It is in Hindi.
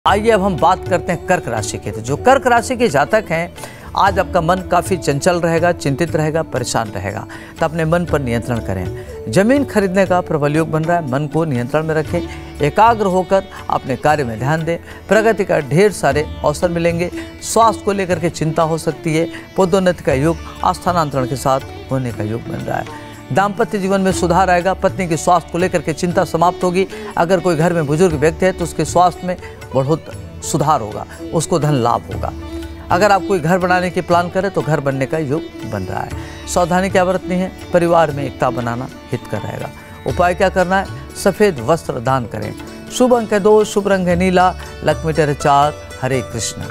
आइए अब हम बात करते हैं कर्क राशि की। तो जो कर्क राशि के जातक हैं, आज आपका मन काफ़ी चंचल रहेगा, चिंतित रहेगा, परेशान रहेगा। तो अपने मन पर नियंत्रण करें। जमीन खरीदने का प्रबल योग बन रहा है, मन को नियंत्रण में रखें, एकाग्र होकर अपने कार्य में ध्यान दें। प्रगति का ढेर सारे अवसर मिलेंगे। स्वास्थ्य को लेकर के चिंता हो सकती है। पदोन्नति का योग स्थानांतरण के साथ होने का योग बन रहा है। दाम्पत्य जीवन में सुधार आएगा। पत्नी के स्वास्थ्य को लेकर के चिंता समाप्त होगी। अगर कोई घर में बुजुर्ग व्यक्ति है तो उसके स्वास्थ्य में बहुत सुधार होगा, उसको धन लाभ होगा। अगर आप कोई घर बनाने की प्लान करें तो घर बनने का योग बन रहा है। सावधानी क्या बरतनी है? परिवार में एकता बनाना हितकर रहेगा। उपाय क्या करना है? सफ़ेद वस्त्र दान करें। शुभ अंक है 2, शुभ रंग है नीला, लक्ष्मी 4। हरे कृष्ण।